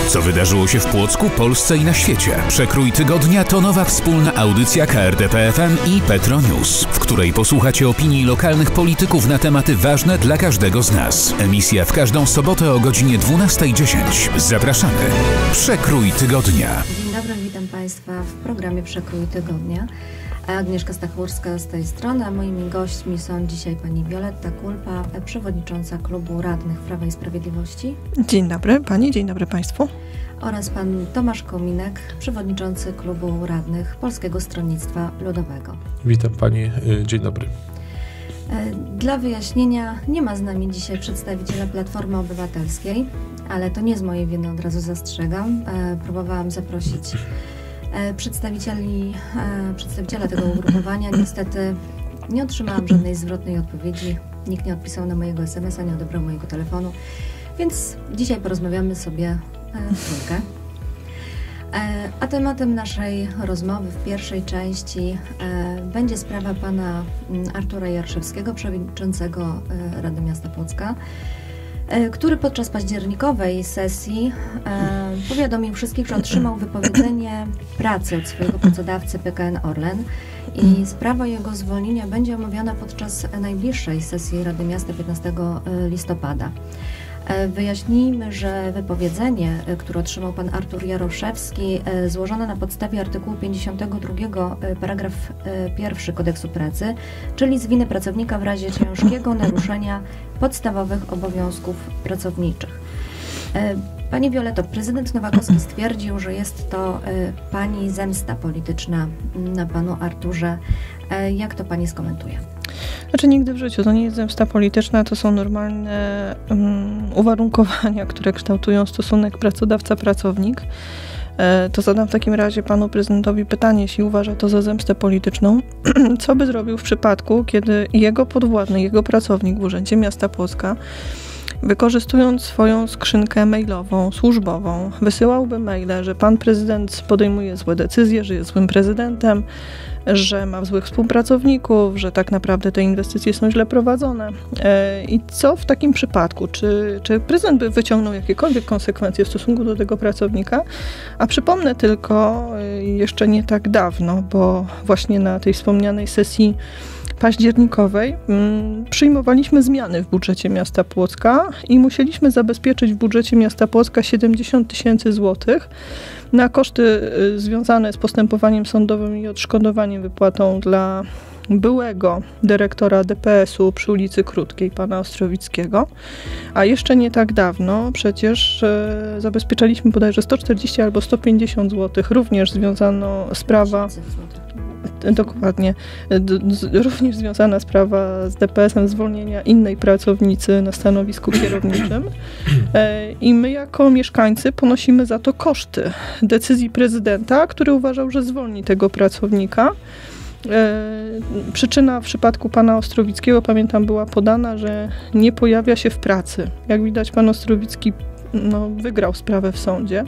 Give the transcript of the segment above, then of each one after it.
Co wydarzyło się w Płocku, Polsce i na świecie? Przekrój tygodnia to nowa wspólna audycja KRDP-FM i Petro News, w której posłuchacie opinii lokalnych polityków na tematy ważne dla każdego z nas. Emisja w każdą sobotę o godzinie 12:10. Zapraszamy. Przekrój tygodnia. Dzień dobry, witam Państwa w programie Przekrój tygodnia. Agnieszka Stachurska z tej strony, a moimi gośćmi są dzisiaj pani Wioletta Kulpa, przewodnicząca Klubu Radnych Prawa i Sprawiedliwości. Dzień dobry Pani, dzień dobry Państwu. Oraz pan Tomasz Kominek, przewodniczący Klubu Radnych Polskiego Stronnictwa Ludowego. Witam Pani, dzień dobry. Dla wyjaśnienia, nie ma z nami dzisiaj przedstawiciela Platformy Obywatelskiej, ale to nie z mojej winy, od razu zastrzegam. Próbowałam zaprosić przedstawiciela tego ugrupowania. Niestety nie otrzymałam żadnej zwrotnej odpowiedzi. Nikt nie odpisał na mojego SMS-a, nie odebrał mojego telefonu. Więc dzisiaj porozmawiamy sobie w trójkę. A tematem naszej rozmowy w pierwszej części będzie sprawa pana Artura Jaroszewskiego, przewodniczącego Rady Miasta Płocka, który podczas październikowej sesji powiadomił wszystkich, że otrzymał wypowiedzenie pracy od swojego pracodawcy PKN Orlen i sprawa jego zwolnienia będzie omawiana podczas najbliższej sesji Rady Miasta 15 listopada. Wyjaśnijmy, że wypowiedzenie, które otrzymał pan Artur Jaroszewski, złożone na podstawie artykułu 52 paragraf 1 Kodeksu Pracy, czyli z winy pracownika w razie ciężkiego naruszenia podstawowych obowiązków pracowniczych. Pani Violetto, prezydent Nowakowski stwierdził, że jest to pani zemsta polityczna na panu Arturze. Jak to pani skomentuje? Znaczy nigdy w życiu to nie jest zemsta polityczna, to są normalne uwarunkowania, które kształtują stosunek pracodawca-pracownik. To zadam w takim razie panu prezydentowi pytanie, jeśli uważa to za zemstę polityczną, co by zrobił w przypadku, kiedy jego podwładny, jego pracownik w Urzędzie Miasta Płocka, wykorzystując swoją skrzynkę mailową, służbową, wysyłałby maile, że pan prezydent podejmuje złe decyzje, że jest złym prezydentem, że ma złych współpracowników, że tak naprawdę te inwestycje są źle prowadzone. I co w takim przypadku? Czy prezydent by wyciągnął jakiekolwiek konsekwencje w stosunku do tego pracownika? A przypomnę tylko, jeszcze nie tak dawno, bo właśnie na tej wspomnianej sesji październikowej przyjmowaliśmy zmiany w budżecie miasta Płocka i musieliśmy zabezpieczyć w budżecie miasta Płocka 70 000 złotych na koszty związane z postępowaniem sądowym i odszkodowaniem wypłatą dla byłego dyrektora DPS-u przy ulicy Krótkiej, pana Ostrowickiego, a jeszcze nie tak dawno przecież zabezpieczaliśmy bodajże 140 albo 150 zł, również związano sprawa... Dokładnie. Również związana sprawa z DPS-em zwolnienia innej pracownicy na stanowisku kierowniczym. I my jako mieszkańcy ponosimy za to koszty decyzji prezydenta, który uważał, że zwolni tego pracownika. Przyczyna w przypadku pana Ostrowickiego, pamiętam, była podana, że nie pojawia się w pracy. Jak widać, pan Ostrowicki wygrał sprawę w sądzie.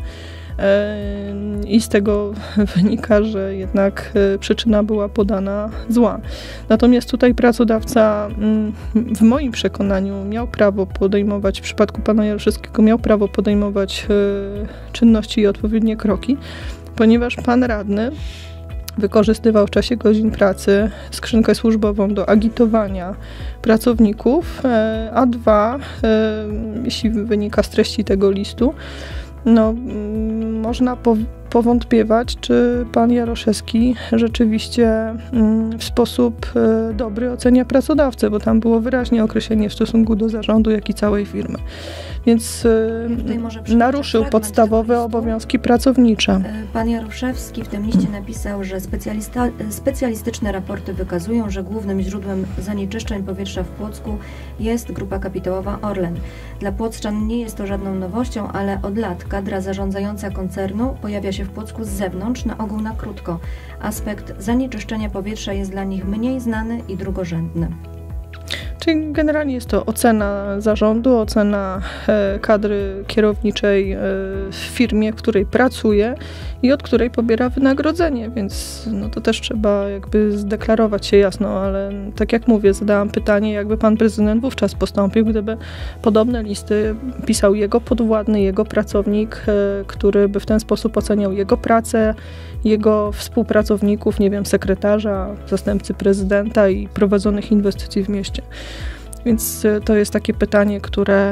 I z tego wynika, że jednak przyczyna była podana zła. Natomiast tutaj pracodawca w moim przekonaniu miał prawo podejmować, w przypadku pana Jaroszewskiego miał prawo podejmować czynności i odpowiednie kroki, ponieważ pan radny wykorzystywał w czasie godzin pracy skrzynkę służbową do agitowania pracowników, a dwa, jeśli wynika z treści tego listu, można powątpiewać, czy pan Jaroszewski rzeczywiście w sposób dobry ocenia pracodawcę, bo tam było wyraźnie określenie w stosunku do zarządu, jak i całej firmy. Więc naruszył podstawowe obowiązki pracownicze. Pan Jaroszewski w tym liście napisał, że specjalistyczne raporty wykazują, że głównym źródłem zanieczyszczeń powietrza w Płocku jest grupa kapitałowa Orlen. Dla płockczan nie jest to żadną nowością, ale od lat kadra zarządzająca koncernu pojawia się w Płocku z zewnątrz, na ogół na krótko. Aspekt zanieczyszczenia powietrza jest dla nich mniej znany i drugorzędny. Czyli generalnie jest to ocena zarządu, ocena kadry kierowniczej w firmie, w której pracuje i od której pobiera wynagrodzenie, więc no to też trzeba jakby zdeklarować się jasno, ale tak jak mówię, zadałam pytanie, jakby pan prezydent wówczas postąpił, gdyby podobne listy pisał jego podwładny, jego pracownik, który by w ten sposób oceniał jego pracę, jego współpracowników, nie wiem, sekretarza, zastępcy prezydenta i prowadzonych inwestycji w mieście. Więc to jest takie pytanie, które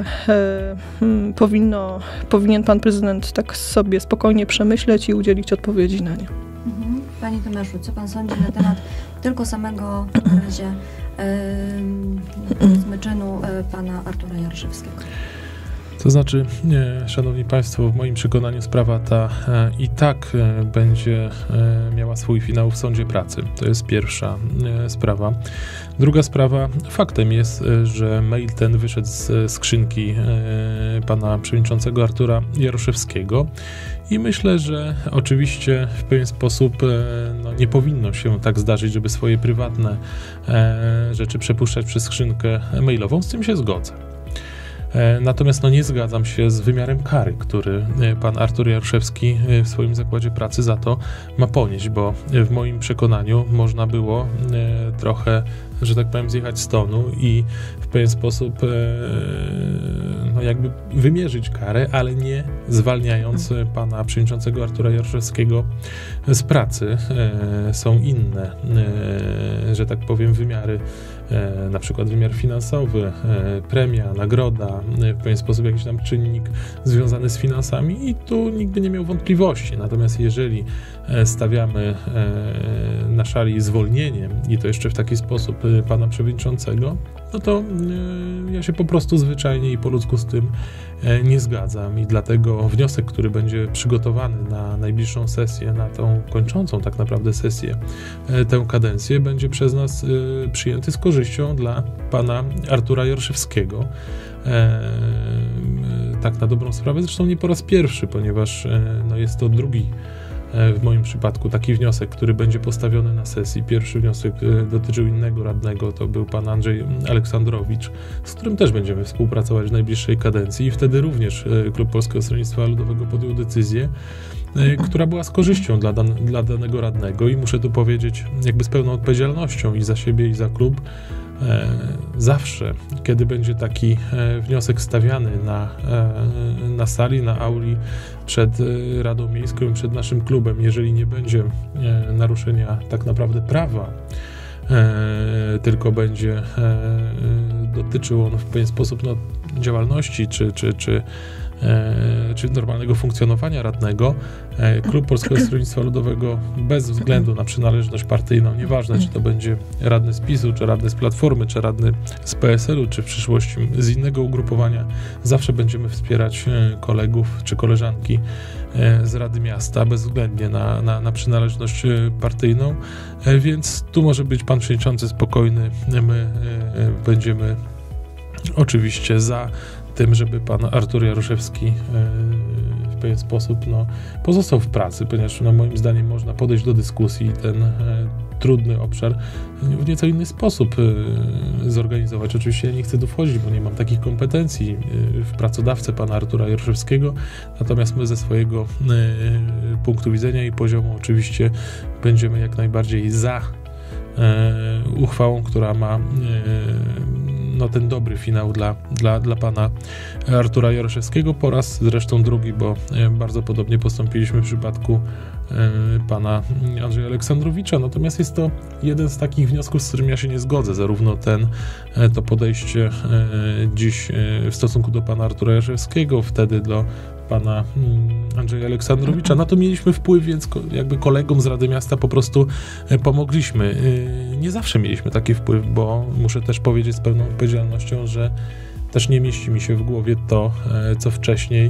powinien pan prezydent tak sobie spokojnie przemyśleć i udzielić odpowiedzi na nie. Panie Tomaszu, co pan sądzi na temat tylko samego na razie powiedzmy czynu pana Artura Jaroszewskiego? To znaczy, szanowni państwo, w moim przekonaniu sprawa ta i tak będzie miała swój finał w sądzie pracy. To jest pierwsza sprawa. Druga sprawa, faktem jest, że mail ten wyszedł z skrzynki pana przewodniczącego Artura Jaroszewskiego i myślę, że oczywiście w pewien sposób nie powinno się tak zdarzyć, żeby swoje prywatne rzeczy przepuszczać przez skrzynkę mailową. Z tym się zgodzę. Natomiast nie zgadzam się z wymiarem kary, który pan Artur Jaroszewski w swoim zakładzie pracy za to ma ponieść, bo w moim przekonaniu można było trochę, że tak powiem, zjechać z tonu i w pewien sposób jakby wymierzyć karę, ale nie zwalniając pana przewodniczącego Artura Jaroszewskiego z pracy. Są inne, że tak powiem, wymiary, na przykład wymiar finansowy, premia, nagroda, w pewien sposób jakiś tam czynnik związany z finansami i tu nigdy nie miał wątpliwości. Natomiast jeżeli stawiamy na szali zwolnienie i to jeszcze w taki sposób pana przewodniczącego, no to ja się po prostu zwyczajnie i po ludzku z tym nie zgadzam i dlatego wniosek, który będzie przygotowany na najbliższą sesję, na tą kończącą tak naprawdę sesję, tę kadencję, będzie przez nas przyjęty z korzyścią dla pana Artura Jaroszewskiego. Tak na dobrą sprawę, zresztą nie po raz pierwszy, ponieważ jest to drugi w moim przypadku taki wniosek, który będzie postawiony na sesji. Pierwszy wniosek dotyczył innego radnego, to był pan Andrzej Aleksandrowicz, z którym też będziemy współpracować w najbliższej kadencji i wtedy również Klub Polskiego Stronnictwa Ludowego podjął decyzję, która była z korzyścią dla danego radnego i muszę tu powiedzieć jakby z pełną odpowiedzialnością i za siebie, i za klub. Zawsze, kiedy będzie taki wniosek stawiany na sali, na auli przed Radą Miejską i przed naszym klubem, jeżeli nie będzie naruszenia tak naprawdę prawa, tylko będzie dotyczył on w pewien sposób działalności czy normalnego funkcjonowania radnego, Klub Polskiego Stronnictwa Ludowego bez względu na przynależność partyjną, nieważne czy to będzie radny z PiS-u, czy radny z Platformy, czy radny z PSL-u, czy w przyszłości z innego ugrupowania, zawsze będziemy wspierać kolegów czy koleżanki z Rady Miasta, bezwzględnie na przynależność partyjną, więc tu może być pan przewodniczący spokojny, my będziemy oczywiście za tym, żeby pan Artur Jaroszewski w pewien sposób pozostał w pracy, ponieważ moim zdaniem można podejść do dyskusji i ten trudny obszar w nieco inny sposób zorganizować. Oczywiście ja nie chcę tu wchodzić, bo nie mam takich kompetencji w pracodawcę pana Artura Jaroszewskiego, natomiast my ze swojego punktu widzenia i poziomu oczywiście będziemy jak najbardziej za uchwałą, która ma ten dobry finał dla pana Artura Jaroszewskiego, po raz zresztą drugi, bo bardzo podobnie postąpiliśmy w przypadku pana Andrzeja Aleksandrowicza, natomiast jest to jeden z takich wniosków, z którym ja się nie zgodzę, zarówno to podejście dziś w stosunku do pana Artura Jaroszewskiego, wtedy do pana Andrzeja Aleksandrowicza. Na to mieliśmy wpływ, więc jakby kolegom z Rady Miasta po prostu pomogliśmy. Nie zawsze mieliśmy taki wpływ, bo muszę też powiedzieć z pełną odpowiedzialnością, że też nie mieści mi się w głowie to, co wcześniej,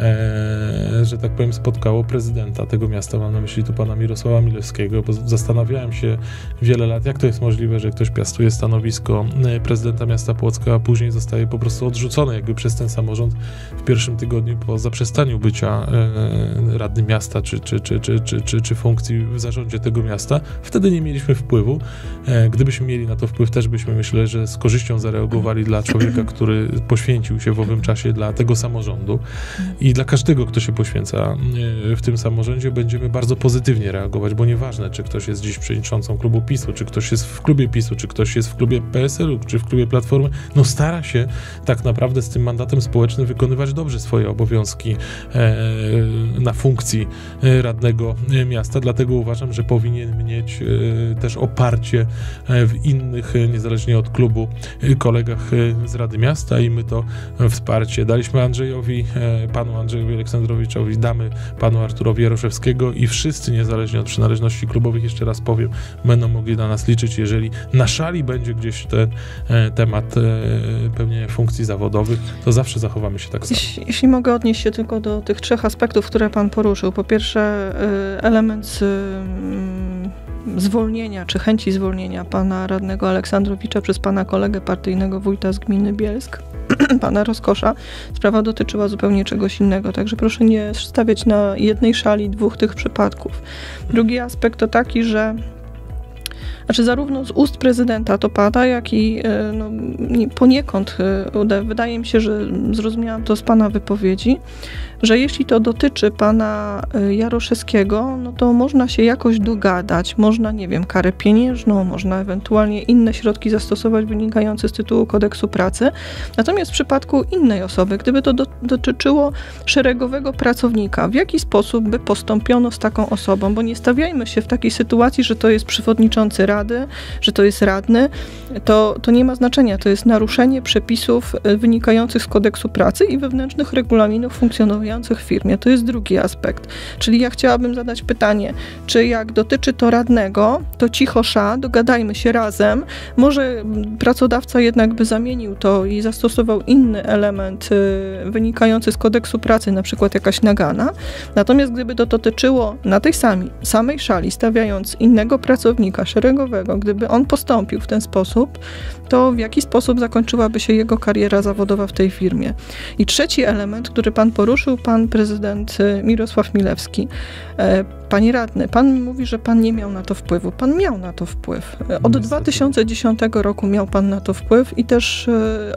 że tak powiem, spotkało prezydenta tego miasta. Mam na myśli tu pana Mirosława Milewskiego, bo zastanawiałem się wiele lat, jak to jest możliwe, że ktoś piastuje stanowisko prezydenta miasta Płocka, a później zostaje po prostu odrzucony jakby przez ten samorząd w pierwszym tygodniu po zaprzestaniu bycia radnym miasta czy funkcji w zarządzie tego miasta. Wtedy nie mieliśmy wpływu. Gdybyśmy mieli na to wpływ, też byśmy, myślę, że z korzyścią zareagowali dla człowieka, który poświęcił się w owym czasie dla tego samorządu i dla każdego, kto się poświęca w tym samorządzie, będziemy bardzo pozytywnie reagować, bo nieważne, czy ktoś jest dziś przewodniczącą klubu PiS-u, czy ktoś jest w klubie PiS-u, czy ktoś jest w klubie PSL-u, czy w klubie Platformy, no stara się tak naprawdę z tym mandatem społecznym wykonywać dobrze swoje obowiązki na funkcji radnego miasta, dlatego uważam, że powinien mieć też oparcie w innych, niezależnie od klubu, kolegach z Rady Miasta i my to wsparcie daliśmy panu Andrzejowi Aleksandrowiczowi, damy panu Arturowi Jaroszewskiego i wszyscy, niezależnie od przynależności klubowych, jeszcze raz powiem, będą mogli na nas liczyć, jeżeli na szali będzie gdzieś ten temat pełnienia funkcji zawodowych, to zawsze zachowamy się tak samo. Jeśli mogę odnieść się tylko do tych 3 aspektów, które pan poruszył. Po pierwsze, element zwolnienia, czy chęci zwolnienia pana radnego Aleksandrowicza przez pana kolegę partyjnego wójta z gminy Bielsk, pana Roskosza. Sprawa dotyczyła zupełnie czegoś innego, także proszę nie stawiać na jednej szali 2 tych przypadków. Drugi aspekt to taki, że zarówno z ust prezydenta to pada, jak i poniekąd wydaje mi się, że zrozumiałam to z pana wypowiedzi, że jeśli to dotyczy pana Jaroszewskiego, no to można się jakoś dogadać, można, nie wiem, karę pieniężną, można ewentualnie inne środki zastosować wynikające z tytułu kodeksu pracy. Natomiast w przypadku innej osoby, gdyby to dotyczyło szeregowego pracownika, w jaki sposób by postąpiono z taką osobą? Bo nie stawiajmy się w takiej sytuacji, że to jest przewodniczący rady, że to jest radny, to nie ma znaczenia. To jest naruszenie przepisów wynikających z kodeksu pracy i wewnętrznych regulaminów funkcjonowania w firmie. To jest drugi aspekt. Czyli ja chciałabym zadać pytanie, czy jak dotyczy to radnego, to cicho dogadajmy się razem. Może pracodawca jednak by zamienił to i zastosował inny element wynikający z kodeksu pracy, na przykład jakaś nagana. Natomiast gdyby to dotyczyło na tej samej szali, stawiając innego pracownika szeregowego, gdyby on postąpił w ten sposób, to w jaki sposób zakończyłaby się jego kariera zawodowa w tej firmie. I trzeci element, który pan poruszył, pan prezydent Mirosław Milewski. Panie radny, pan mówi, że pan nie miał na to wpływu. Pan miał na to wpływ. Od 2010 roku miał pan na to wpływ i też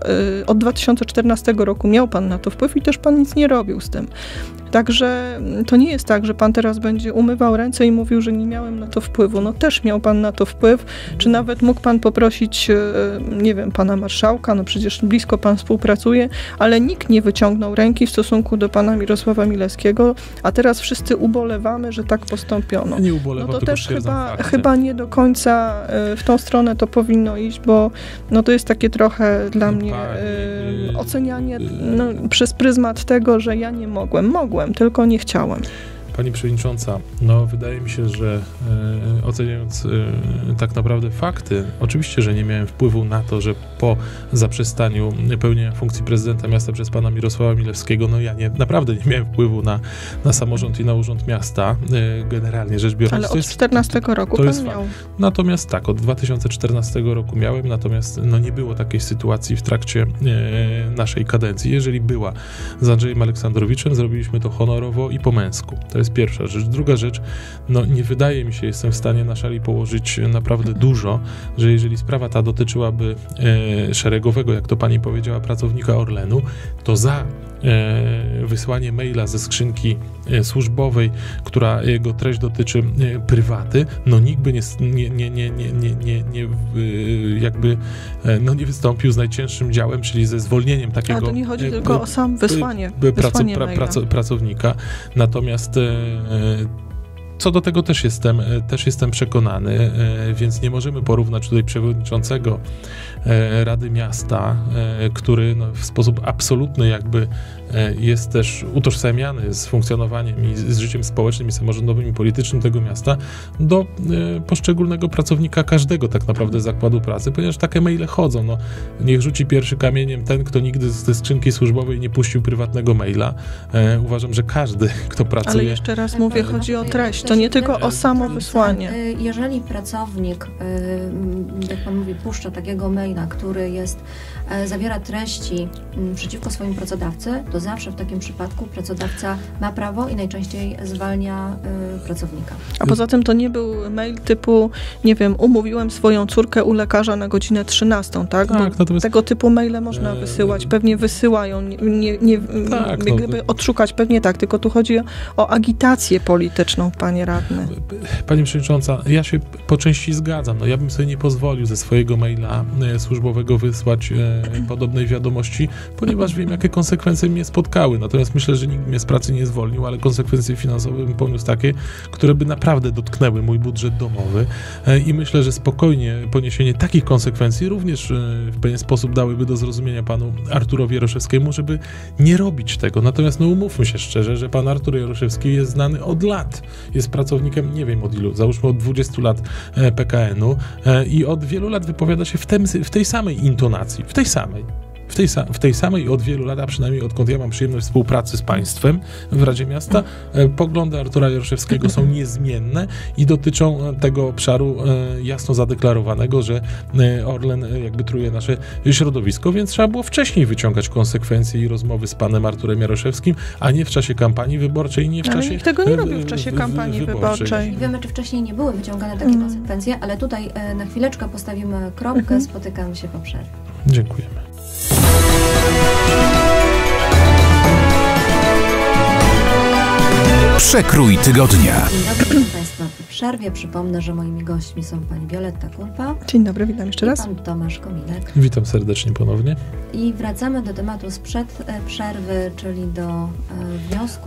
od 2014 roku miał pan na to wpływ i też pan nic nie robił z tym. Także to nie jest tak, że pan teraz będzie umywał ręce i mówił, że nie miałem na to wpływu. No też miał pan na to wpływ, czy nawet mógł pan poprosić, nie wiem, pana marszałka, no przecież blisko pan współpracuje, ale nikt nie wyciągnął ręki w stosunku do pana Mirosława Milewskiego, a teraz wszyscy ubolewamy, że tak postąpiono. Nie ubolewam, no to tylko też chyba nie do końca w tą stronę to powinno iść, bo no to jest takie trochę dla mnie ocenianie przez pryzmat tego, że ja nie mogłem, tylko nie chciałem. Pani Przewodnicząca, no wydaje mi się, że oceniając tak naprawdę fakty, oczywiście, że nie miałem wpływu na to, że po zaprzestaniu pełnienia funkcji prezydenta miasta przez pana Mirosława Milewskiego, no ja naprawdę nie miałem wpływu na samorząd i na urząd miasta, generalnie rzecz biorąc. Ale od 2014 roku to pan jest miał. Fakt. Natomiast tak, od 2014 roku miałem, natomiast no nie było takiej sytuacji w trakcie naszej kadencji. Jeżeli była z Andrzejem Aleksandrowiczem, zrobiliśmy to honorowo i po męsku. To jest pierwsza rzecz. Druga rzecz, no nie wydaje mi się, jestem w stanie na szali położyć naprawdę dużo, że jeżeli sprawa ta dotyczyłaby szeregowego, jak to pani powiedziała, pracownika Orlenu, to za wysłanie maila ze skrzynki służbowej, która jego treść dotyczy prywaty, no nikt by nie wystąpił z najcięższym działem, czyli ze zwolnieniem takiego. Ale to nie chodzi tylko o sam wysłanie pracownika. Natomiast Co do tego też jestem przekonany, więc nie możemy porównać tutaj przewodniczącego Rady Miasta, który w sposób absolutny jakby jest też utożsamiany z funkcjonowaniem i z życiem społecznym i samorządowym i politycznym tego miasta, do poszczególnego pracownika każdego tak naprawdę zakładu pracy, ponieważ takie maile chodzą. Niech rzuci pierwszy kamieniem ten, kto nigdy ze skrzynki służbowej nie puścił prywatnego maila. Uważam, że każdy, kto pracuje... Ale jeszcze raz mówię, chodzi o treść, to nie tylko o samo wysłanie. Jeżeli pracownik, jak pan mówi, puszcza takiego maila, który zawiera treści przeciwko swoim pracodawcy, to zawsze w takim przypadku pracodawca ma prawo i najczęściej zwalnia pracownika. A poza tym to nie był mail typu, nie wiem, umówiłem swoją córkę u lekarza na godzinę 13, tak? Tak, natomiast tego typu maile można wysyłać, pewnie wysyłają, gdyby odszukać, pewnie tak, tylko tu chodzi o agitację polityczną, panie radny. Pani przewodnicząca, ja się po części zgadzam. Ja bym sobie nie pozwolił ze swojego maila służbowego wysłać podobnej wiadomości, ponieważ wiem, jakie konsekwencje mnie spotkały. Natomiast myślę, że nikt mnie z pracy nie zwolnił, ale konsekwencje finansowe bym poniósł takie, które by naprawdę dotknęły mój budżet domowy i myślę, że spokojnie poniesienie takich konsekwencji również w pewien sposób dałyby do zrozumienia panu Arturowi Jaroszewskiemu, żeby nie robić tego. Natomiast umówmy się szczerze, że pan Artur Jaroszewski jest znany od lat. Jest pracownikiem, nie wiem od ilu, załóżmy od 20 lat PKN-u i od wielu lat wypowiada się w tej samej intonacji, w tej samej od wielu lat, a przynajmniej odkąd ja mam przyjemność współpracy z państwem w Radzie Miasta, poglądy Artura Jaroszewskiego są niezmienne i dotyczą tego obszaru jasno zadeklarowanego, że Orlen jakby truje nasze środowisko, więc trzeba było wcześniej wyciągać konsekwencje i rozmowy z panem Arturem Jaroszewskim, a nie w czasie kampanii wyborczej, nie w czasie nikt tego nie robił w czasie kampanii wyborczej. Nie wiemy, czy wcześniej nie były wyciągane takie konsekwencje, ale tutaj na chwileczkę postawimy kropkę, spotykamy się po przerwie. Dziękujemy. Przekrój tygodnia. Dzień dobry, witam Państwa w przerwie. Przypomnę, że moimi gośćmi są pani Wioletta Kulpa. Dzień dobry, witam jeszcze raz. Pan Tomasz Kominek. Witam serdecznie ponownie. I wracamy do tematu sprzed przerwy, czyli do wniosku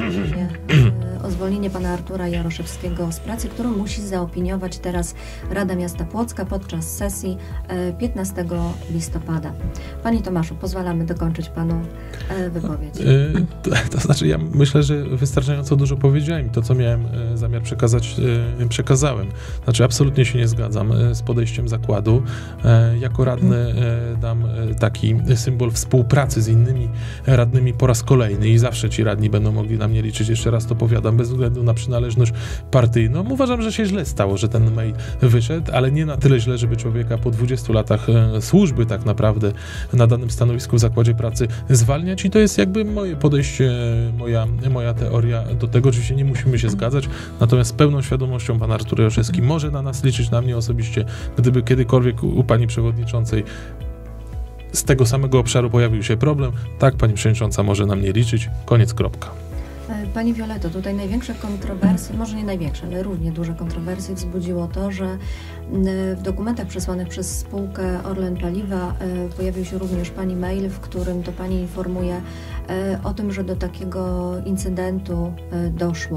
o zwolnienie pana Artura Jaroszewskiego z pracy, którą musi zaopiniować teraz Rada Miasta Płocka podczas sesji 15 listopada. Panie Tomaszu, pozwalamy dokończyć panu wypowiedź. To znaczy, ja myślę, że wystarczająco dużo powiedziałem i to, co miałem zamiar przekazać, przekazałem. Znaczy, absolutnie się nie zgadzam z podejściem zakładu. Jako radny dam taki symbol współpracy z innymi radnymi po raz kolejny i zawsze ci radni będą mogli na mnie liczyć. Jeszcze raz to powiadam, bez względu na przynależność partyjną. Uważam, że się źle stało, że ten mail wyszedł, ale nie na tyle źle, żeby człowieka po 20 latach służby tak naprawdę na danym stanowisku w zakładzie pracy zwalniać i to jest jakby moje podejście, moja teoria do tego. Oczywiście nie musimy się zgadzać, natomiast z pełną świadomością pan Artur Jaroszewski może na nas liczyć, na mnie osobiście, gdyby kiedykolwiek u pani przewodniczącej z tego samego obszaru pojawił się problem, tak, pani przewodnicząca może na mnie liczyć, koniec, kropka. Pani Violetto, tutaj największe kontrowersje, może nie największe, ale równie duże kontrowersje wzbudziło to, że w dokumentach przesłanych przez spółkę Orlen Paliwa pojawił się również pani mail, w którym to pani informuje o tym, że do takiego incydentu doszło.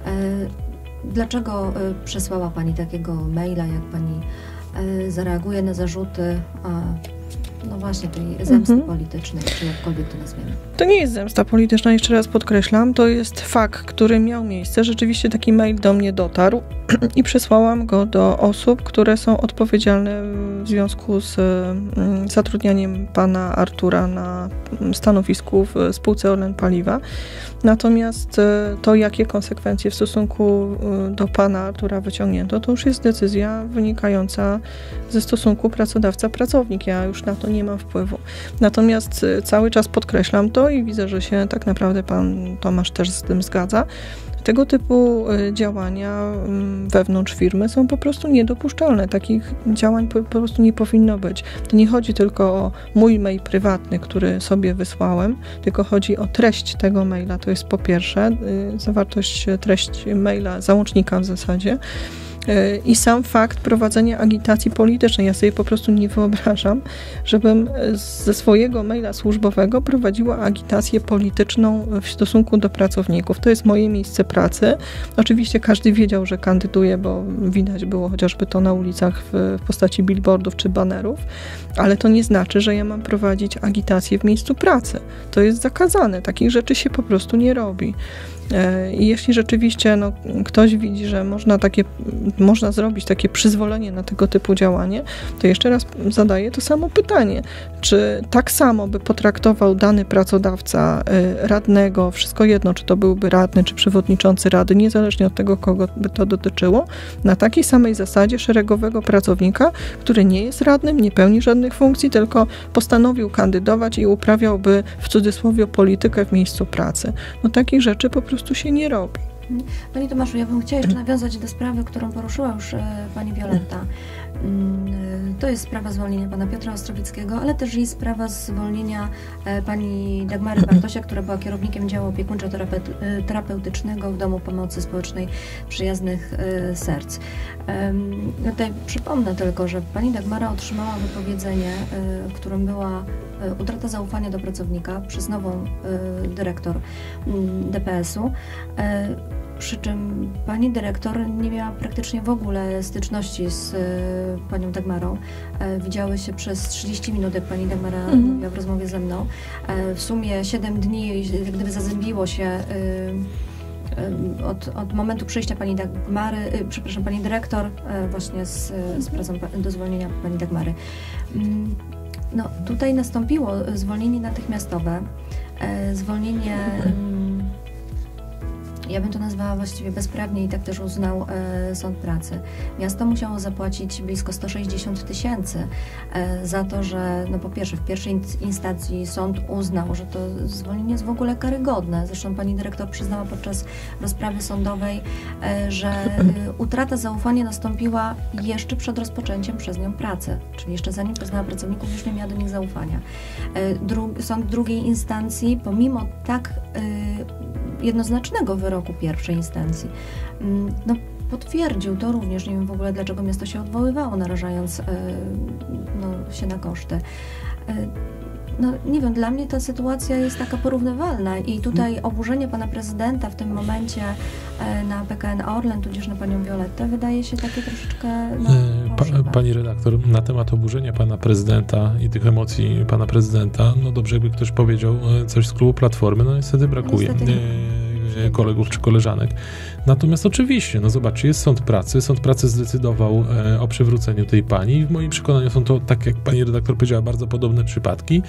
Dlaczego przesłała pani takiego maila, jak pani zareaguje na zarzuty no właśnie tej zemsty politycznej, czy jakkolwiek to nazwiemy? To nie jest zemsta polityczna, jeszcze raz podkreślam, to jest fakt, który miał miejsce. Rzeczywiście taki mail do mnie dotarł i przesłałam go do osób, które są odpowiedzialne w związku z zatrudnianiem pana Artura na stanowisku w spółce Orlen Paliwa. Natomiast to, jakie konsekwencje w stosunku do pana Artura wyciągnięto, to już jest decyzja wynikająca ze stosunku pracodawca-pracownik. Ja już na to nie mam wpływu. Natomiast cały czas podkreślam to i widzę, że się tak naprawdę pan Tomasz też z tym zgadza. Tego typu działania wewnątrz firmy są po prostu niedopuszczalne. Takich działań po prostu nie powinno być. To nie chodzi tylko o mój mail prywatny, który sobie wysłałem, tylko chodzi o treść tego maila. To jest po pierwsze zawartość, treść maila, załącznika w zasadzie. I sam fakt prowadzenia agitacji politycznej, ja sobie po prostu nie wyobrażam, żebym ze swojego maila służbowego prowadziła agitację polityczną w stosunku do pracowników. To jest moje miejsce pracy. Oczywiście każdy wiedział, że kandyduje, bo widać było chociażby to na ulicach w postaci billboardów czy banerów, ale to nie znaczy, że ja mam prowadzić agitację w miejscu pracy. To jest zakazane. Takich rzeczy się po prostu nie robi. I jeśli rzeczywiście ktoś widzi, że można zrobić takie przyzwolenie na tego typu działanie, to jeszcze raz zadaję to samo pytanie. Czy tak samo by potraktował dany pracodawca radnego, wszystko jedno, czy to byłby radny, czy przewodniczący rady, niezależnie od tego, kogo by to dotyczyło, na takiej samej zasadzie szeregowego pracownika, który nie jest radnym, nie pełni żadnych funkcji, tylko postanowił kandydować i uprawiałby w cudzysłowie politykę w miejscu pracy. Takich rzeczy po prostu się nie robi. Panie Tomaszu, ja bym chciała jeszcze nawiązać do sprawy, którą poruszyła już pani Wioletta. To jest sprawa zwolnienia pana Piotra Ostrowieckiego, ale też i sprawa zwolnienia pani Dagmary Bartosia, która była kierownikiem działu opiekuńczo-terapeutycznego w Domu Pomocy Społecznej Przyjaznych Serc. Tutaj przypomnę tylko, że pani Dagmara otrzymała wypowiedzenie, którym była utrata zaufania do pracownika przez nową dyrektor DPS-u. Przy czym pani dyrektor nie miała praktycznie w ogóle styczności z panią Dagmarą. Widziały się przez 30 minut, jak pani Dagmara mówiła w rozmowie ze mną. W sumie 7 dni, jak gdyby zazębiło się od momentu przyjścia pani pani dyrektor właśnie z pracą do zwolnienia pani Dagmary. Tutaj nastąpiło zwolnienie natychmiastowe, zwolnienie, ja bym to nazwała właściwie bezprawnie i tak też uznał Sąd Pracy. Miasto musiało zapłacić blisko 160 000 za to, że po pierwsze w pierwszej instancji sąd uznał, że to zwolnienie jest w ogóle karygodne. Zresztą pani dyrektor przyznała podczas rozprawy sądowej, że utrata zaufania nastąpiła jeszcze przed rozpoczęciem przez nią pracy, czyli jeszcze zanim poznała pracowników, już nie miała do nich zaufania. Sąd drugiej instancji, pomimo tak jednoznacznego wyroku pierwszej instancji, potwierdził to również. Nie wiem w ogóle, dlaczego miasto się odwoływało, narażając się na koszty. Nie wiem, dla mnie ta sytuacja jest taka porównywalna i tutaj oburzenie pana prezydenta w tym momencie na PKN Orlen, tudzież na panią Violettę, wydaje się takie troszeczkę... Pani redaktor, na temat oburzenia pana prezydenta i tych emocji pana prezydenta, dobrze jakby ktoś powiedział coś z klubu Platformy, niestety brakuje. Kolegów czy koleżanek. Natomiast oczywiście, zobaczcie, jest Sąd Pracy. Sąd Pracy zdecydował o przywróceniu tej pani i w moim przekonaniu są to, tak jak pani redaktor powiedziała, bardzo podobne przypadki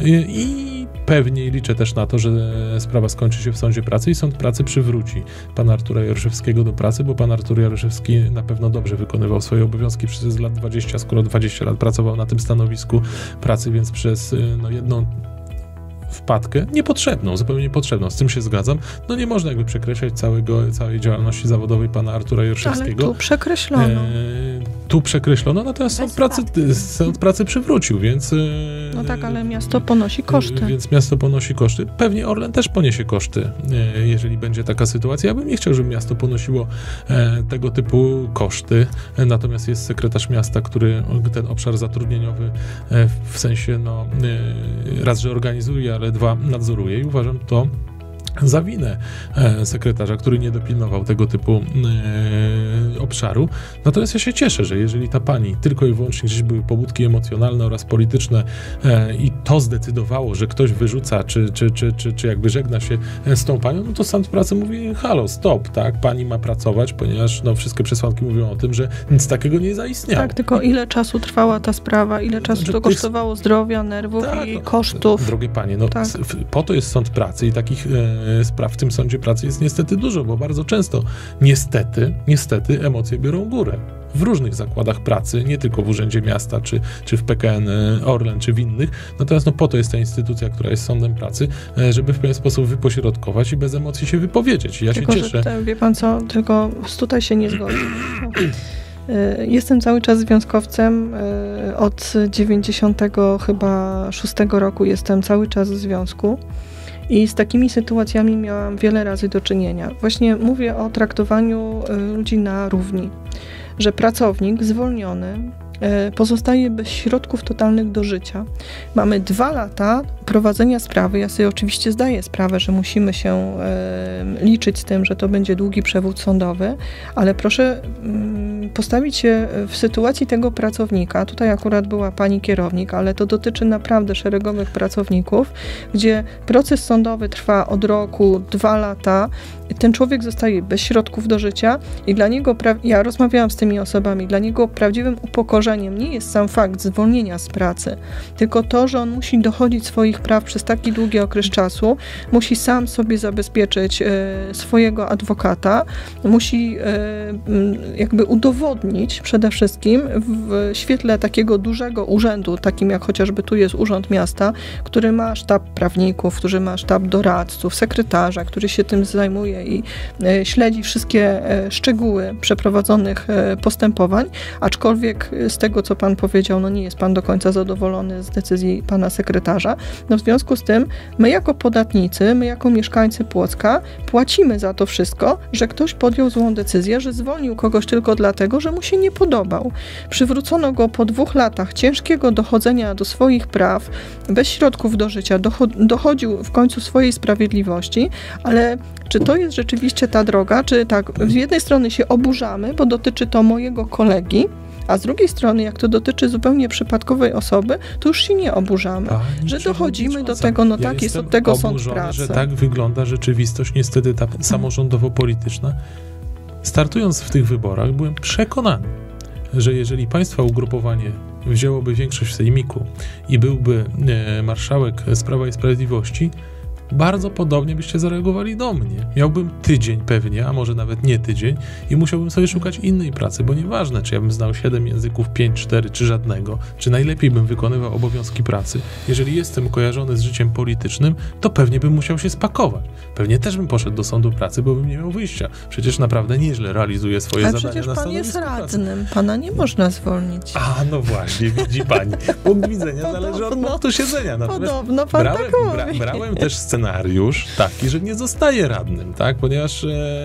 i pewnie liczę też na to, że sprawa skończy się w Sądzie Pracy i Sąd Pracy przywróci pana Artura Jaroszewskiego do pracy, bo pan Artur Jaroszewski na pewno dobrze wykonywał swoje obowiązki przez lat 20, skoro 20 lat pracował na tym stanowisku pracy, więc przez jedną wpadkę, niepotrzebną, zupełnie niepotrzebną, z tym się zgadzam, nie można jakby przekreślać całej działalności zawodowej pana Artura Jaroszewskiego. Ale tu przekreślono. Natomiast Sąd Pracy przywrócił, więc... tak, ale miasto ponosi koszty. Więc miasto ponosi koszty. Pewnie Orlen też poniesie koszty, jeżeli będzie taka sytuacja. Ja bym nie chciał, żeby miasto ponosiło tego typu koszty, natomiast jest sekretarz miasta, który ten obszar zatrudnieniowy w sensie, raz, że organizuje, ale dwa, nadzoruje i uważam to za winę sekretarza, który nie dopilnował tego typu obszaru. Natomiast ja się cieszę, że jeżeli ta pani tylko i wyłącznie gdzieś były pobudki emocjonalne oraz polityczne i to zdecydowało, że ktoś wyrzuca, czy jakby żegna się z tą panią, to Sąd Pracy mówi, halo, stop, tak, pani ma pracować, ponieważ wszystkie przesłanki mówią o tym, że nic takiego nie zaistniało. Tak, tylko ile czasu trwała ta sprawa, ile czasu to kosztowało zdrowia, nerwów i kosztów. Drogie panie, po to jest Sąd Pracy i takich spraw w tym Sądzie Pracy jest niestety dużo, bo bardzo często niestety emocje biorą górę. W różnych zakładach pracy, nie tylko w Urzędzie Miasta, czy w PKN Orlen, czy w innych. Natomiast po to jest ta instytucja, która jest Sądem Pracy, żeby w pewien sposób wypośrodkować i bez emocji się wypowiedzieć. Ja tylko, się cieszę. Wie pan co, tylko tutaj się nie zgodzę. Jestem cały czas związkowcem. Od 96 roku jestem cały czas w związku. I z takimi sytuacjami miałam wiele razy do czynienia. Właśnie mówię o traktowaniu ludzi na równi, że pracownik zwolniony pozostaje bez środków totalnych do życia. Mamy 2 lata prowadzenia sprawy. Ja sobie oczywiście zdaję sprawę, że musimy się liczyć z tym, że to będzie długi przewód sądowy, ale proszę postawić się w sytuacji tego pracownika. Tutaj akurat była pani kierownik, ale to dotyczy naprawdę szeregowych pracowników, gdzie proces sądowy trwa od roku, 2 lata. Ten człowiek zostaje bez środków do życia i dla niego, ja rozmawiałam z tymi osobami, dla niego prawdziwym upokorzeniem nie jest sam fakt zwolnienia z pracy, tylko to, że on musi dochodzić swoich praw przez taki długi okres czasu, musi sam sobie zabezpieczyć swojego adwokata, musi jakby udowodnić przede wszystkim w świetle takiego dużego urzędu, takim jak chociażby tu jest Urząd Miasta, który ma sztab prawników, który ma sztab doradców, sekretarza, który się tym zajmuje i śledzi wszystkie szczegóły przeprowadzonych postępowań, aczkolwiek z tego, co pan powiedział, no nie jest pan do końca zadowolony z decyzji pana sekretarza. No w związku z tym my jako podatnicy, my jako mieszkańcy Płocka płacimy za to wszystko, że ktoś podjął złą decyzję, że zwolnił kogoś tylko dlatego, że mu się nie podobał. Przywrócono go po 2 latach ciężkiego dochodzenia do swoich praw, bez środków do życia, dochodził w końcu swojej sprawiedliwości, ale czy to jest rzeczywiście ta droga, czy tak, z jednej strony się oburzamy, bo dotyczy to mojego kolegi, a z drugiej strony, jak to dotyczy zupełnie przypadkowej osoby, to już się nie oburzamy, że dochodzimy do tego, no tak, jest od tego sąd pracy. Że tak wygląda rzeczywistość, niestety ta samorządowo-polityczna. Startując w tych wyborach, byłem przekonany, że jeżeli państwa ugrupowanie wzięłoby większość w sejmiku i byłby marszałek z Prawa i Sprawiedliwości, bardzo podobnie byście zareagowali do mnie. Miałbym tydzień pewnie, a może nawet nie tydzień i musiałbym sobie szukać innej pracy, bo nieważne, czy ja bym znał 7 języków, 5, 4 czy żadnego, czy najlepiej bym wykonywał obowiązki pracy. Jeżeli jestem kojarzony z życiem politycznym, to pewnie bym musiał się spakować. Pewnie też bym poszedł do sądu pracy, bo bym nie miał wyjścia. Przecież naprawdę nieźle realizuję swoje zadania na stanowisku pracy. Ale przecież pan jest radnym, pana nie można zwolnić. A, no właśnie, widzi pani. Punkt widzenia zależy od punktu siedzenia. Podobno pan tak mówi. Brałem też scenariusz taki, że nie zostaje radnym, tak? Ponieważ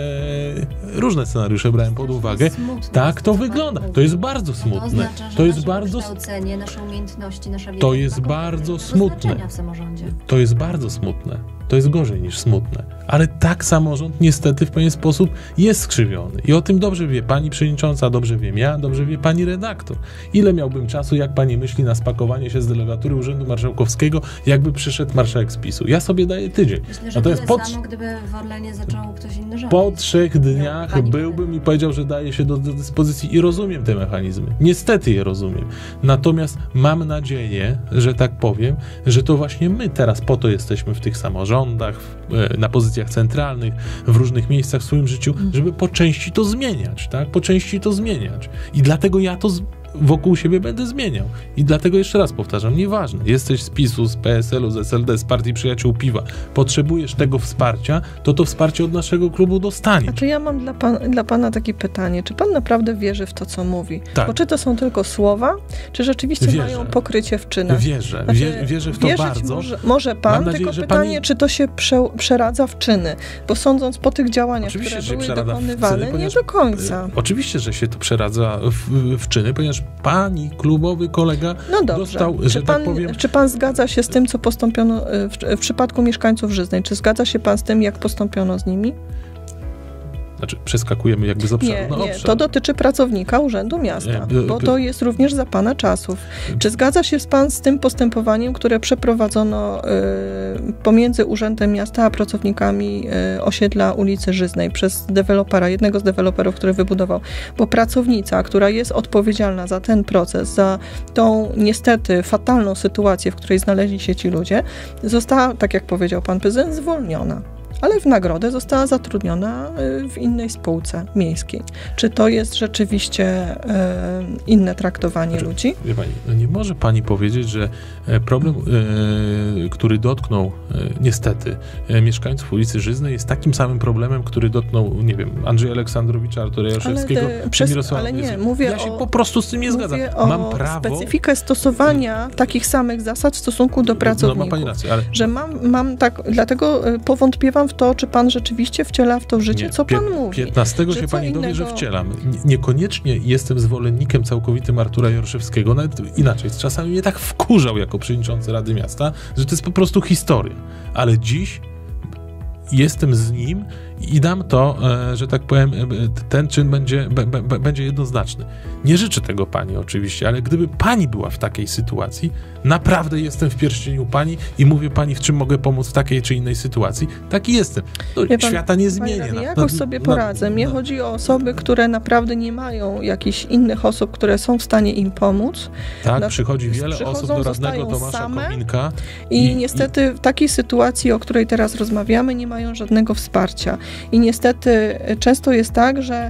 różne scenariusze brałem pod uwagę. Tak to wygląda. To jest bardzo smutne. To jest bardzo kształcenie, nasze umiejętności, nasza wiedza. To jest bardzo smutne. W samorządzie. To jest bardzo smutne. To jest gorzej niż smutne. Ale tak samorząd niestety w pewien sposób jest skrzywiony. I o tym dobrze wie pani przewodnicząca, dobrze wiem ja, dobrze wie pani redaktor. Ile miałbym czasu, jak pani myśli, na spakowanie się z delegatury Urzędu Marszałkowskiego, jakby przyszedł marszałek z PiS-u? Ja sobie daję tydzień. Myślę, że tyle samo, gdyby w Orlenie zaczął ktoś inny rządzić. Po 3 dniach byłbym i powiedział, że daje się do dyspozycji i rozumiem te mechanizmy. Niestety je rozumiem. Natomiast mam nadzieję, że tak powiem, że to właśnie my teraz po to jesteśmy w tych samorządach, na pozycjach centralnych, w różnych miejscach w swoim życiu, żeby po części to zmieniać, tak? Po części to zmieniać. I dlatego ja to wokół siebie będę zmieniał. I dlatego jeszcze raz powtarzam, nieważne, jesteś z PiS-u, z PSL-u, z SLD, z Partii Przyjaciół Piwa, potrzebujesz tego wsparcia, to wsparcie od naszego klubu dostaniesz. A czy ja mam dla pana takie pytanie, czy pan naprawdę wierzy w to, co mówi? Tak. Bo czy to są tylko słowa, czy rzeczywiście mają pokrycie w czynach? Wierzę w to bardzo. Może pan, nadzieję, tylko pytanie, czy to się przeradza w czyny, bo sądząc po tych działaniach, oczywiście, które były dokonywane, nie do końca. Oczywiście, że się to przeradza w czyny, ponieważ pani klubowy kolega dostał, że tak powiem... Czy pan zgadza się z tym, co postąpiono w przypadku mieszkańców Żyznej? Czy zgadza się pan z tym, jak postąpiono z nimi? Znaczy, przeskakujemy jakby z obszaru na obszar. Nie, to dotyczy pracownika Urzędu Miasta, bo to jest również za pana czasów. Czy zgadza się pan z tym postępowaniem, które przeprowadzono pomiędzy Urzędem Miasta a pracownikami osiedla ulicy Żyznej przez dewelopera, jednego z deweloperów, który wybudował? Bo pracownica, która jest odpowiedzialna za ten proces, za tą niestety fatalną sytuację, w której znaleźli się ci ludzie, została, tak jak powiedział pan prezydent, zwolniona. ale w nagrodę została zatrudniona w innej spółce miejskiej. Czy to jest rzeczywiście inne traktowanie ludzi? Wie pani, no nie może pani powiedzieć, że problem, który dotknął niestety mieszkańców ulicy Żyznej, jest takim samym problemem, który dotknął, nie wiem, Andrzeja Aleksandrowicza, Artura Jaroszewskiego, czy Mirosława. Ale nie, mówię ja się po prostu z tym nie zgadzam. Mam prawo... specyfikę stosowania takich samych zasad w stosunku do pracowników. No ma pani rację, ale... Że mam tak, dlatego powątpiewam w to, czy pan rzeczywiście wciela w to życie, co pan mówi. 15 się pani dowie, że wcielam. Niekoniecznie jestem zwolennikiem całkowitym Artura Jaroszewskiego, nawet inaczej. Czasami mnie tak wkurzał jako przewodniczący Rady Miasta, że to jest po prostu historia. Ale dziś jestem z nim i dam to, że tak powiem, ten czyn będzie jednoznaczny. Nie życzę tego pani oczywiście, ale gdyby pani była w takiej sytuacji, naprawdę jestem w pierścieniu pani i mówię pani, w czym mogę pomóc w takiej czy innej sytuacji. Taki jestem. Świata nie zmienię. Jakoś sobie poradzę. Mnie chodzi o osoby, które naprawdę nie mają jakichś innych osób, które są w stanie im pomóc. Tak, przychodzi wiele osób do radnego Tomasza Kominka. I niestety w takiej sytuacji, o której teraz rozmawiamy, nie mają żadnego wsparcia. I niestety często jest tak, że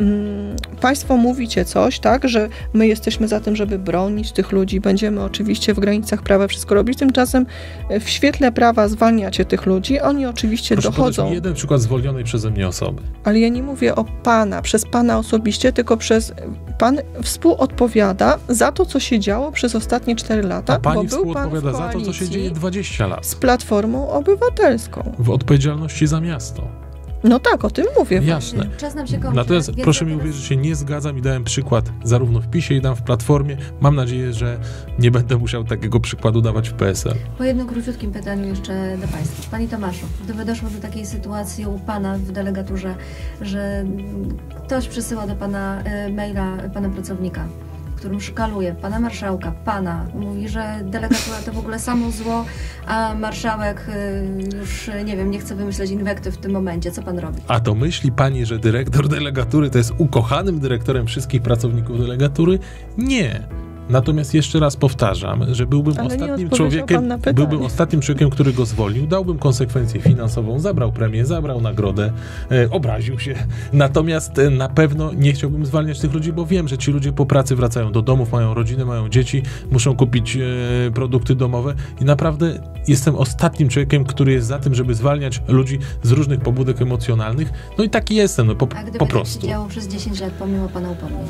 państwo mówicie coś, tak, że my jesteśmy za tym, żeby bronić tych ludzi, będziemy oczywiście w granicach prawa wszystko robić, tymczasem w świetle prawa zwalniacie tych ludzi, oni oczywiście dochodzą... Proszę jeden przykład zwolnionej przeze mnie osoby. Ale ja nie mówię o pana, przez pana osobiście, tylko pan współodpowiada za to, co się działo przez ostatnie 4 lata, a pani bo był pan współodpowiada za to, co się dzieje 20 lat. Z Platformą Obywatelską. W odpowiedzialności za miasto. No tak, o tym mówię. Jasne. Czas nam się kończy. Natomiast proszę mi uwierzyć, że się nie zgadzam i dałem przykład zarówno w PiS-ie i dam w Platformie. Mam nadzieję, że nie będę musiał takiego przykładu dawać w PSL. Po jednym króciutkim pytaniu jeszcze do państwa. Pani Tomaszu, gdyby doszło do takiej sytuacji u pana w delegaturze, że ktoś przysyła do pana maila pana pracownika, którym szkaluje pana marszałka, mówi, że delegatura to w ogóle samo zło, a marszałek już, nie wiem, nie chce wymyśleć inwektyw w tym momencie. Co pan robi? A to myśli pani, że dyrektor delegatury to jest ukochanym dyrektorem wszystkich pracowników delegatury? Nie. Natomiast jeszcze raz powtarzam, że byłbym ostatnim człowiekiem, który go zwolnił, dałbym konsekwencję finansową, zabrał premię, zabrał nagrodę, obraził się. Natomiast na pewno nie chciałbym zwalniać tych ludzi, bo wiem, że ci ludzie po pracy wracają do domów, mają rodziny, mają dzieci, muszą kupić produkty domowe i naprawdę jestem ostatnim człowiekiem, który jest za tym, żeby zwalniać ludzi z różnych pobudek emocjonalnych. No i taki jestem, po prostu. A gdyby tak się działo przez 10 lat, pomimo pana upomnień?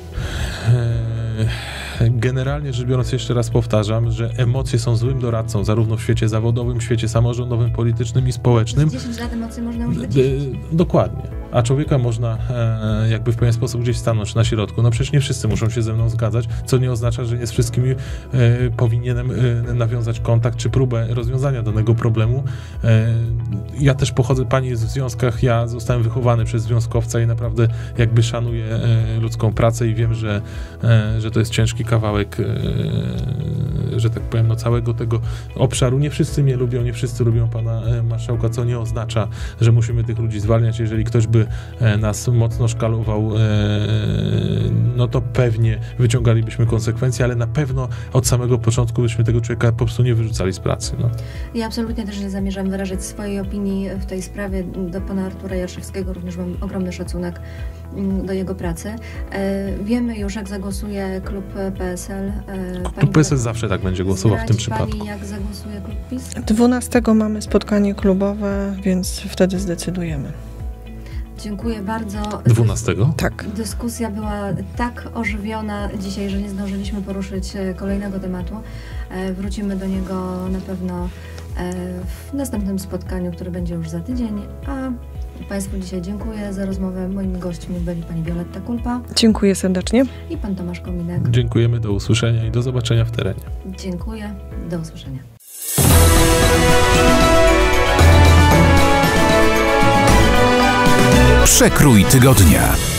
Generalnie rzecz biorąc, jeszcze raz powtarzam, że emocje są złym doradcą, zarówno w świecie zawodowym, w świecie samorządowym, politycznym i społecznym. 10 lat emocje można już Dokładnie. A człowieka można jakby w pewien sposób gdzieś stanąć na środku. No przecież nie wszyscy muszą się ze mną zgadzać, co nie oznacza, że nie z wszystkimi powinienem nawiązać kontakt czy próbę rozwiązania danego problemu. Ja też pochodzę, pani jest w związkach, ja zostałem wychowany przez związkowca i naprawdę jakby szanuję ludzką pracę i wiem, że to jest ciężki kawałek, że tak powiem, no całego tego obszaru. Nie wszyscy mnie lubią, nie wszyscy lubią pana marszałka, co nie oznacza, że musimy tych ludzi zwalniać. Jeżeli ktoś by nas mocno szkalował, no to pewnie wyciągalibyśmy konsekwencje, ale na pewno od samego początku byśmy tego człowieka po prostu nie wyrzucali z pracy. No. Ja absolutnie też nie zamierzam wyrażać swojej opinii w tej sprawie. Do pana Artura Jaroszewskiego również mam ogromny szacunek do jego pracy. Wiemy już, jak zagłosuje klub PSL. Klub PSL zawsze tak będzie głosował w tym przypadku. Pani, jak zagłosuje klub PiS? 12 mamy spotkanie klubowe, więc wtedy zdecydujemy. Dziękuję bardzo. 12? Tak. Dyskusja była tak ożywiona dzisiaj, że nie zdążyliśmy poruszyć kolejnego tematu. Wrócimy do niego na pewno w następnym spotkaniu, które będzie już za tydzień. A państwu dzisiaj dziękuję za rozmowę. Moimi gośćmi byli pani Wioletta Kulpa. Dziękuję serdecznie. I pan Tomasz Kominek. Dziękujemy, do usłyszenia i do zobaczenia w terenie. Dziękuję, do usłyszenia. Przekrój tygodnia.